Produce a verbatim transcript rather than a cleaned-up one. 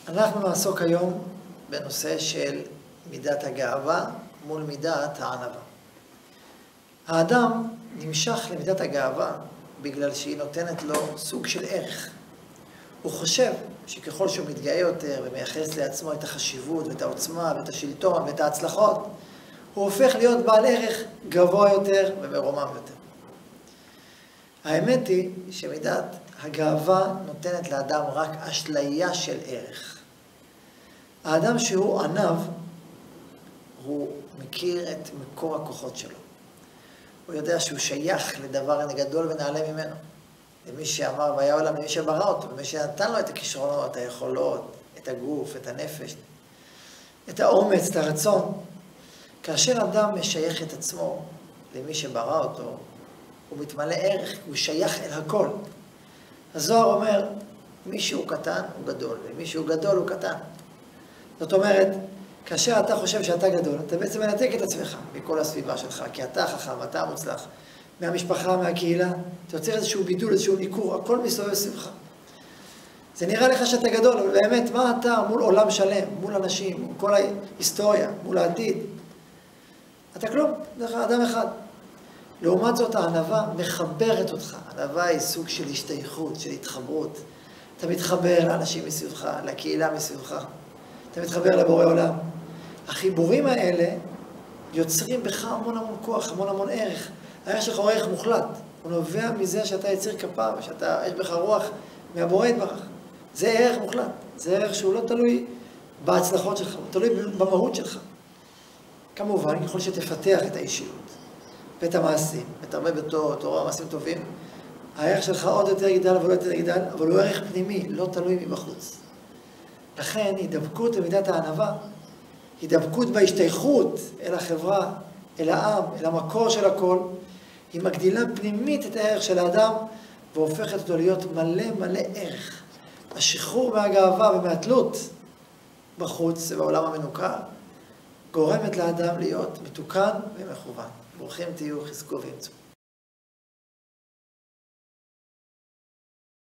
אנחנו נעסוק היום בנושא של מידת הגאווה מול מידת הענווה. האדם נמשך למידת הגאווה בגלל שהיא נותנת לו סוג של ערך. הוא חושב שככל שהוא מתגאה יותר ומייחס לעצמו את החשיבות ואת העוצמה ואת השלטון ואת ההצלחות, הוא הופך להיות בעל ערך גבוה יותר ומרומם יותר. האמת היא שמידת הגאווה נותנת לאדם רק אשליה של ערך. האדם שהוא ענב, הוא מכיר את מקור הכוחות שלו. הוא יודע שהוא שייך לדבר גדול ונעלה ממנו. למי שאמר והיה עולם, למי שברא אותו, למי שנתן לו את הכישרונות, את היכולות, את הגוף, את הנפש, את האומץ, את הרצון. כאשר אדם משייך את עצמו למי שברא אותו, הוא מתמלא ערך, הוא שייך אל הכל. הזוהר אומר, מי שהוא קטן הוא גדול, ומי שהוא גדול הוא קטן. זאת אומרת, כאשר אתה חושב שאתה גדול, אתה בעצם מנתק את עצמך מכל הסביבה שלך, כי אתה חכם, אתה מוצלח, מהמשפחה, מהקהילה, אתה יוצר איזשהו בידול, איזשהו ניכור, הכל מסתובב סביבך. זה נראה לך שאתה גדול, אבל באמת, מה אתה מול עולם שלם, מול אנשים, מול כל ההיסטוריה, מול העתיד? אתה כלום, דרך אדם אחד. לעומת זאת, הענווה מחברת אותך. הענווה היא סוג של השתייכות, של התחברות. אתה מתחבר לאנשים מסביבך, לקהילה מסביבך. אתה מתחבר לבורא עולם. החיבורים האלה יוצרים בך המון המון כוח, המון המון ערך. הערך שלך הוא ערך מוחלט. הוא נובע מזה שאתה יציר כפה, ושאתה, יש בך רוח מהבורא יתברך. זה ערך מוחלט. זה ערך שהוא לא תלוי בהצלחות שלך, הוא תלוי במהות שלך. כמובן, ככל שתפתח את האישיות, ואת המעשים, ותרבה בתור, תורה, מעשים טובים, הערך שלך עוד יותר יגדל ועוד יותר יגדל, אבל הוא ערך פנימי, לא תלוי מבחוץ. לכן, הידבקות למידת הענווה, הידבקות בהשתייכות אל החברה, אל העם, אל המקור של הכל, היא מגדילה פנימית את הערך של האדם, והופכת אותו להיות מלא מלא ערך. השחרור מהגאווה ומהתלות בחוץ ובעולם המנוכר, גורמת לאדם להיות מתוקן ומכוון. ברוכים תהיו, חזקו ואמצו.